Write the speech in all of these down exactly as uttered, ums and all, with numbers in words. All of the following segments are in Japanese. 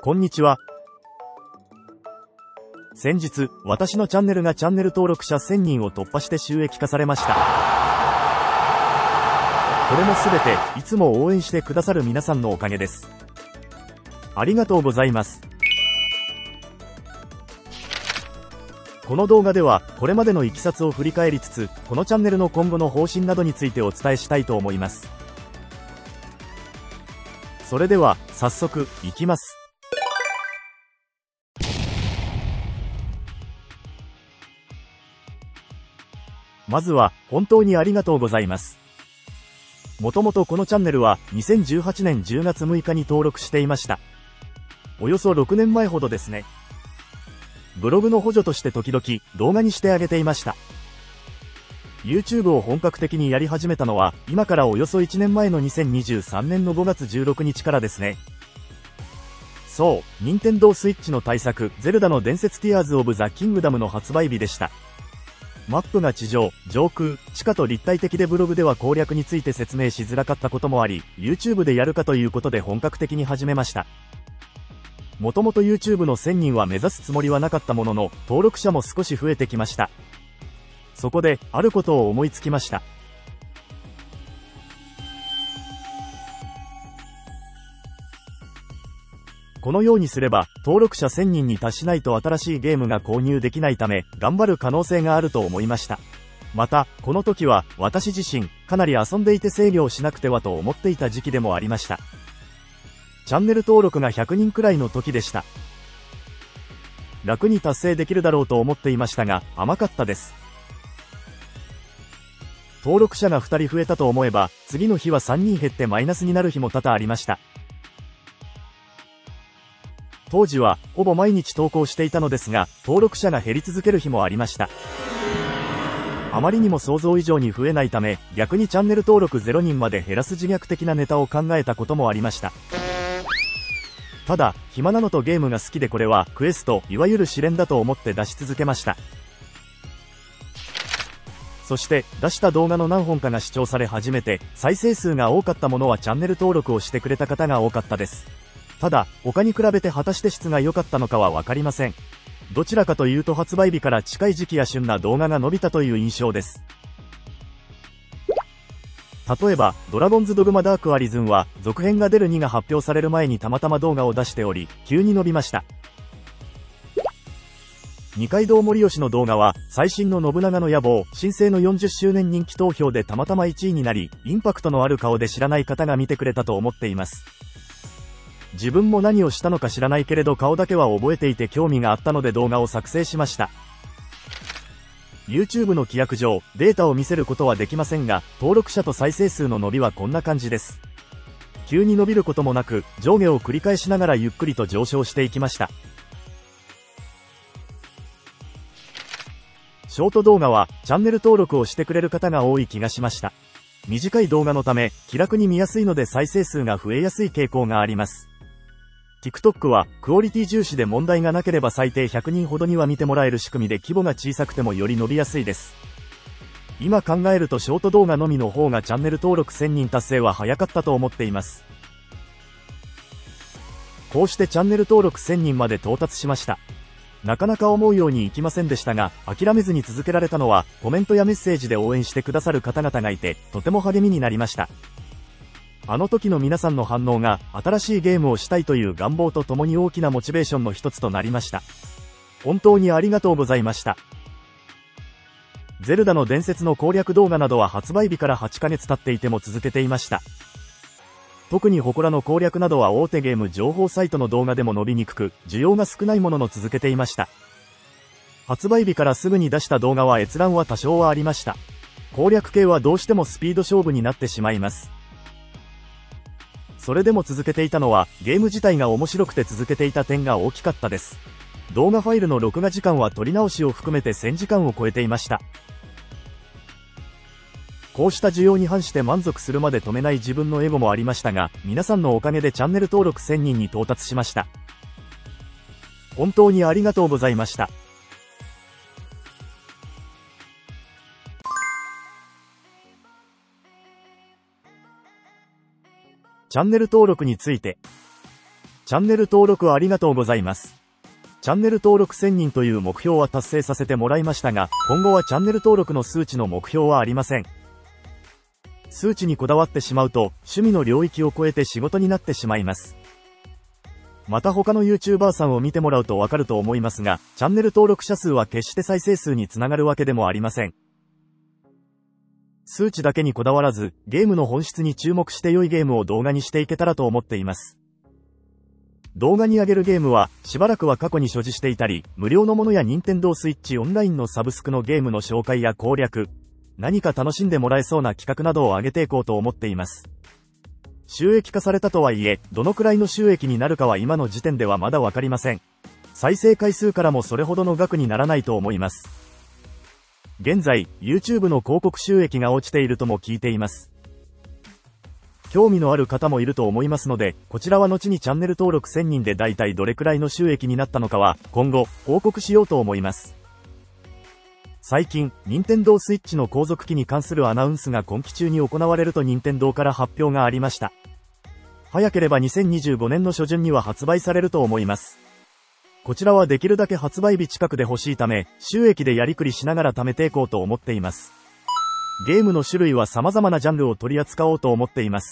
こんにちは。先日、私のチャンネルがチャンネル登録者せんにんを突破して収益化されました。これもすべて、いつも応援してくださる皆さんのおかげです。ありがとうございます。この動画では、これまでの経緯を振り返りつつ、このチャンネルの今後の方針などについてお伝えしたいと思います。それでは、早速、いきます。まずは、本当にありがとうございます。もともとこのチャンネルは、にせんじゅうはちねんじゅうがつむいかに登録していました。およそろくねんまえほどですね。ブログの補助として時々、動画にしてあげていました。YouTube を本格的にやり始めたのは、今からおよそいちねんまえのにせんにじゅうさんねんのごがつじゅうろくにちからですね。そう、任天堂スイッチの大作、ゼルダの伝説ティアーズ・オブ・ザ・キングダムの発売日でした。マップが地上、上空、地下と立体的でブログでは攻略について説明しづらかったこともあり、YouTube でやるかということで本格的に始めました。もともと YouTube のせんにんは目指すつもりはなかったものの、登録者も少し増えてきました。そこで、あることを思いつきました。このようにすれば、登録者せんにんに達しないと新しいゲームが購入できないため、頑張る可能性があると思いました。また、この時は、私自身、かなり遊んでいて制御をしなくてはと思っていた時期でもありました。チャンネル登録がひゃくにんくらいの時でした。楽に達成できるだろうと思っていましたが、甘かったです。登録者がふたり増えたと思えば、次の日はさんにん減ってマイナスになる日も多々ありました。当時は、ほぼ毎日投稿していたのですが、登録者が減り続ける日もありました。あまりにも想像以上に増えないため、逆にチャンネル登録ゼロにんまで減らす自虐的なネタを考えたこともありました。ただ、暇なのとゲームが好きでこれは、クエスト、いわゆる試練だと思って出し続けました。そして、出した動画の何本かが視聴され始めて、再生数が多かったものはチャンネル登録をしてくれた方が多かったです。ただ、他に比べて果たして質が良かったのかはわかりません。どちらかというと発売日から近い時期や旬な動画が伸びたという印象です。例えば、ドラゴンズドグマダークアリズンは、続編が出るにが発表される前にたまたま動画を出しており、急に伸びました。二階堂森吉の動画は、最新の信長の野望、新生のよんじゅっしゅうねん人気投票でたまたまいちいになり、インパクトのある顔で知らない方が見てくれたと思っています。自分も何をしたのか知らないけれど顔だけは覚えていて興味があったので動画を作成しました。YouTube の規約上、データを見せることはできませんが、登録者と再生数の伸びはこんな感じです。急に伸びることもなく、上下を繰り返しながらゆっくりと上昇していきました。ショート動画は、チャンネル登録をしてくれる方が多い気がしました。短い動画のため、気楽に見やすいので再生数が増えやすい傾向があります。TikTok はクオリティ重視で問題がなければ最低ひゃくにんほどには見てもらえる仕組みで規模が小さくてもより伸びやすいです。今考えるとショート動画のみの方がチャンネル登録せんにん達成は早かったと思っています。こうしてチャンネル登録せんにんまで到達しました。なかなか思うようにいきませんでしたが、諦めずに続けられたのはコメントやメッセージで応援してくださる方々がいて、とても励みになりました。あの時の皆さんの反応が新しいゲームをしたいという願望とともに大きなモチベーションの一つとなりました。本当にありがとうございました。ゼルダの伝説の攻略動画などは発売日からはちかげつ経っていても続けていました。特に祠の攻略などは大手ゲーム情報サイトの動画でも伸びにくく、需要が少ないものの続けていました。発売日からすぐに出した動画は閲覧は多少はありました。攻略系はどうしてもスピード勝負になってしまいます。それでも続けていたのは、ゲーム自体が面白くて続けていた点が大きかったです。動画ファイルの録画時間は撮り直しを含めてせんじかんを超えていました。こうした需要に反して満足するまで止めない自分のエゴもありましたが、皆さんのおかげでチャンネル登録せんにんに到達しました。本当にありがとうございました。チャンネル登録について。チチャンネル登録ありがとうございます。チャンネル登録せんにんという目標は達成させてもらいましたが、今後はチャンネル登録の数値の目標はありません。数値にこだわってしまうと、趣味の領域を超えて仕事になってしまいます。また他の YouTuber さんを見てもらうとわかると思いますが、チャンネル登録者数は決して再生数につながるわけでもありません。数値だけにこだわらず、ゲームの本質に注目して良いゲームを動画にしていけたらと思っています。動画に上げるゲームは、しばらくは過去に所持していたり、無料のものや Nintendo Switch オンラインのサブスクのゲームの紹介や攻略、何か楽しんでもらえそうな企画などを上げていこうと思っています。収益化されたとはいえ、どのくらいの収益になるかは今の時点ではまだわかりません。再生回数からもそれほどの額にならないと思います。現在、YouTube の広告収益が落ちているとも聞いています。興味のある方もいると思いますので、こちらは後にチャンネル登録せんにんでだいたいどれくらいの収益になったのかは、今後、報告しようと思います。最近、Nintendo Switch の後続機に関するアナウンスが今期中に行われると任天堂から発表がありました。早ければにせんにじゅうごねんの初旬には発売されると思います。こちらはできるだけ発売日近くで欲しいため、収益でやりくりしながら貯めていこうと思っています。ゲームの種類は様々なジャンルを取り扱おうと思っています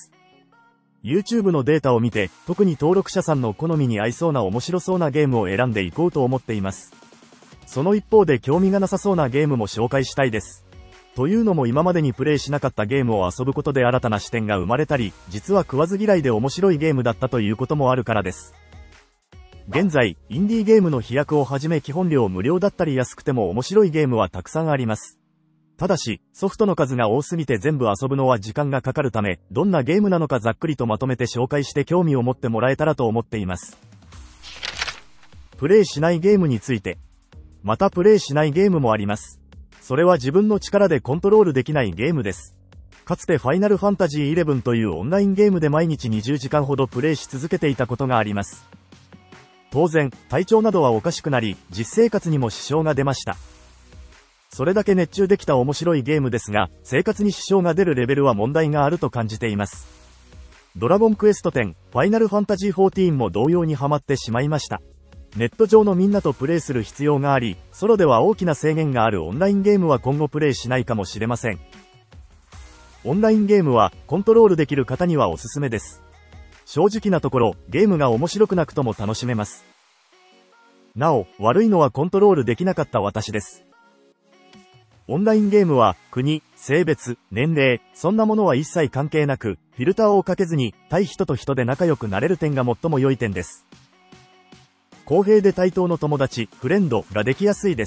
。YouTube のデータを見て、特に登録者さんの好みに合いそうな面白そうなゲームを選んでいこうと思っています。その一方で興味がなさそうなゲームも紹介したいです。というのも今までにプレイしなかったゲームを遊ぶことで新たな視点が生まれたり、実は食わず嫌いで面白いゲームだったということもあるからです。現在、インディーゲームの飛躍をはじめ基本料無料だったり安くても面白いゲームはたくさんあります。ただし、ソフトの数が多すぎて全部遊ぶのは時間がかかるため、どんなゲームなのかざっくりとまとめて紹介して興味を持ってもらえたらと思っています。プレイしないゲームについて。またプレイしないゲームもあります。それは自分の力でコントロールできないゲームです。かつてファイナルファンタジーイレブンというオンラインゲームで毎日にじゅうじかんほどプレイし続けていたことがあります。当然、体調などはおかしくなり、実生活にも支障が出ました。それだけ熱中できた面白いゲームですが、生活に支障が出るレベルは問題があると感じています。ドラゴンクエストテン、ファイナルファンタジーフォーティーンも同様にハマってしまいました。ネット上のみんなとプレイする必要があり、ソロでは大きな制限があるオンラインゲームは今後プレイしないかもしれません。オンラインゲームはコントロールできる方にはおすすめです。正直なところ、ゲームが面白くなくとも楽しめます。なお、悪いのはコントロールできなかった私です。オンラインゲームは、国、性別、年齢、そんなものは一切関係なく、フィルターをかけずに、対人と人で仲良くなれる点が最も良い点です。公平で対等の友達、フレンドができやすいです。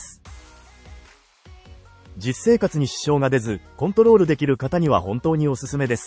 実生活に支障が出ず、コントロールできる方には本当におすすめです。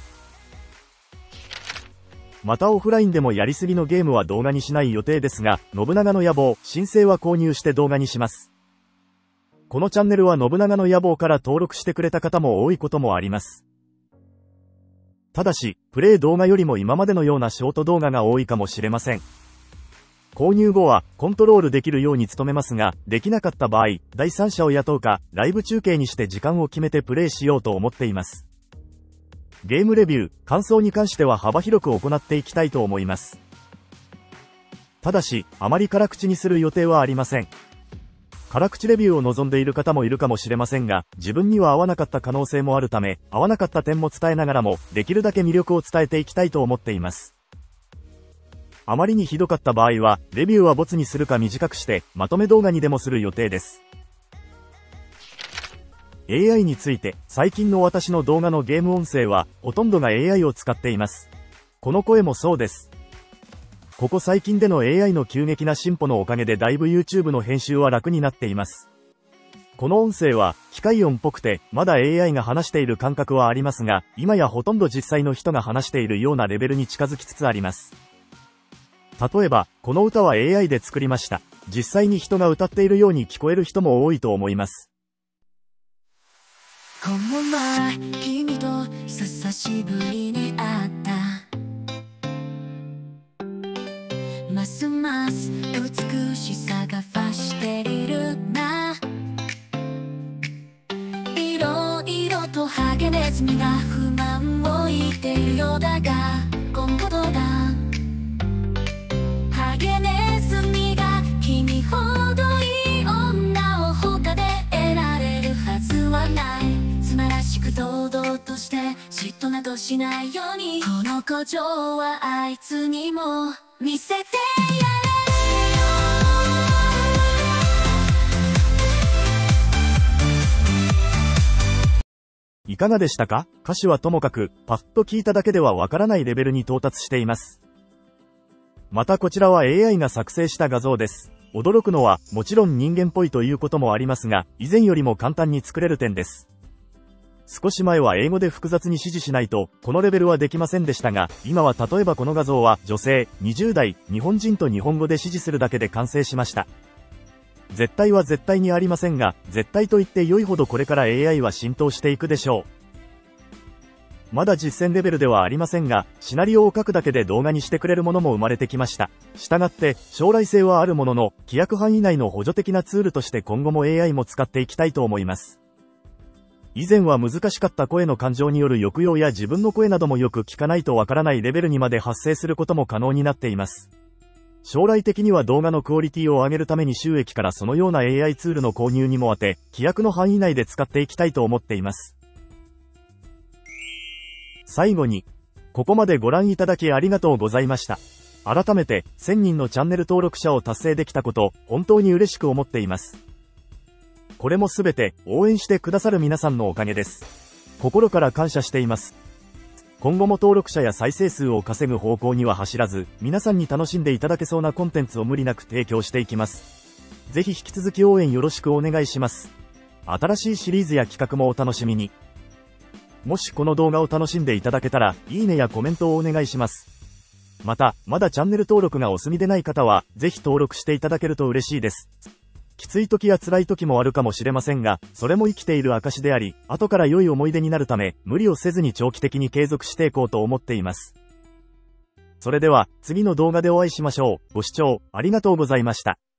またオフラインでもやりすぎのゲームは動画にしない予定ですが、信長の野望、申請は購入して動画にします。このチャンネルは信長の野望から登録してくれた方も多いこともあります。ただし、プレイ動画よりも今までのようなショート動画が多いかもしれません。購入後はコントロールできるように努めますが、できなかった場合、第三者を雇うか、ライブ中継にして時間を決めてプレイしようと思っています。ゲームレビュー、感想に関しては幅広く行っていきたいと思います。ただし、あまり辛口にする予定はありません。辛口レビューを望んでいる方もいるかもしれませんが、自分には合わなかった可能性もあるため、合わなかった点も伝えながらも、できるだけ魅力を伝えていきたいと思っています。あまりにひどかった場合は、レビューはボツにするか短くして、まとめ動画にでもする予定です。エーアイ について、最近の私の動画のゲーム音声は、ほとんどが エーアイ を使っています。この声もそうです。ここ最近での エーアイ の急激な進歩のおかげでだいぶ YouTube の編集は楽になっています。この音声は、機械音っぽくて、まだ エーアイ が話している感覚はありますが、今やほとんど実際の人が話しているようなレベルに近づきつつあります。例えば、この歌は エーアイ で作りました。実際に人が歌っているように聞こえる人も多いと思います。 この前、君と久しぶりに会った。ますます美しさが増しているな。いろいろとハゲネズミが不満を言っているようだが、今後どうだ。 今らしく堂々として嫉妬などしないように、この古城はあいつにも見せてやれ。 いかがでしたか？歌詞はともかく、パッと聞いただけではわからないレベルに到達しています。またこちらは エーアイ が作成した画像です。驚くのは、もちろん人間っぽいということもありますが、以前よりも簡単に作れる点です。少し前は英語で複雑に指示しないと、このレベルはできませんでしたが、今は例えばこの画像は女性、にじゅう代、日本人と日本語で指示するだけで完成しました。絶対は絶対にありませんが、絶対と言って良いほどこれから エーアイ は浸透していくでしょう。まだ実践レベルではありませんが、シナリオを書くだけで動画にしてくれるものも生まれてきました。したがって、将来性はあるものの、規約範囲内の補助的なツールとして今後も エーアイ も使っていきたいと思います。以前は難しかった声の感情による抑揚や自分の声などもよく聞かないとわからないレベルにまで発生することも可能になっています。将来的には動画のクオリティを上げるために収益からそのような エーアイ ツールの購入にも当て、規約の範囲内で使っていきたいと思っています。最後に、ここまでご覧いただきありがとうございました。改めて、せんにんのチャンネル登録者を達成できたこと、本当に嬉しく思っています。これもすべて、応援してくださる皆さんのおかげです。心から感謝しています。今後も登録者や再生数を稼ぐ方向には走らず、皆さんに楽しんでいただけそうなコンテンツを無理なく提供していきます。ぜひ引き続き応援よろしくお願いします。新しいシリーズや企画もお楽しみに。もしこの動画を楽しんでいただけたら、いいねやコメントをお願いします。また、まだチャンネル登録がお済みでない方は、ぜひ登録していただけると嬉しいです。きつい時や辛い時もあるかもしれませんが、それも生きている証であり、後から良い思い出になるため、無理をせずに長期的に継続していこうと思っています。それでは、次の動画でお会いしましょう。ご視聴ありがとうございました。